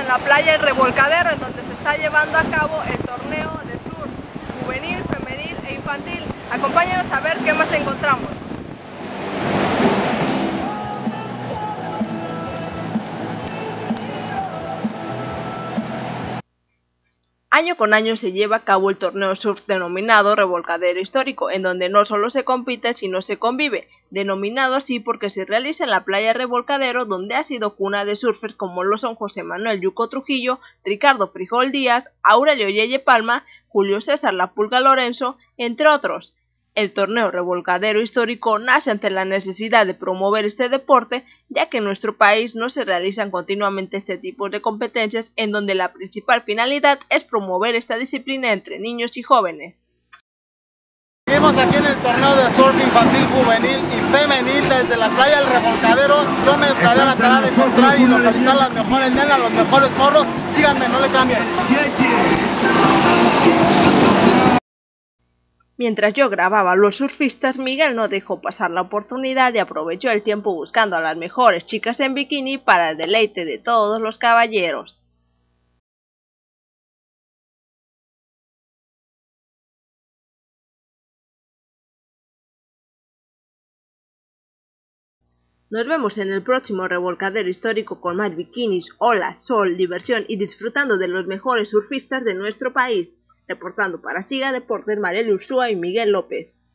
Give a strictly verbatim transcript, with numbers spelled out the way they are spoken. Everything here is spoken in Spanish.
la playa El Revolcadero, en donde se está llevando a cabo el torneo de surf juvenil, femenil e infantil. Acompáñanos a ver qué más encontramos. Año con año se lleva a cabo el torneo surf denominado Revolcadero Histórico, en donde no solo se compite sino se convive, denominado así porque se realiza en la playa Revolcadero, donde ha sido cuna de surfers como lo son José Manuel Yuco Trujillo, Ricardo Frijol Díaz, Aurelio Yeye Palma, Julio César La Pulga Lorenzo, entre otros. El torneo Revolcadero Histórico nace ante la necesidad de promover este deporte, ya que en nuestro país no se realizan continuamente este tipo de competencias, en donde la principal finalidad es promover esta disciplina entre niños y jóvenes. Seguimos aquí en el torneo de surf infantil, juvenil y femenil desde la playa del Revolcadero. Yo me daré la tarea de encontrar y localizar las mejores nenas, los mejores morros. Síganme, no le cambien. Mientras yo grababa a los surfistas, Miguel no dejó pasar la oportunidad y aprovechó el tiempo buscando a las mejores chicas en bikini para el deleite de todos los caballeros. Nos vemos en el próximo Revolcadero Histórico con más bikinis, olas, sol, diversión y disfrutando de los mejores surfistas de nuestro país. Reportando para Siga Deportes, Mariel Ursúa y Miguel López.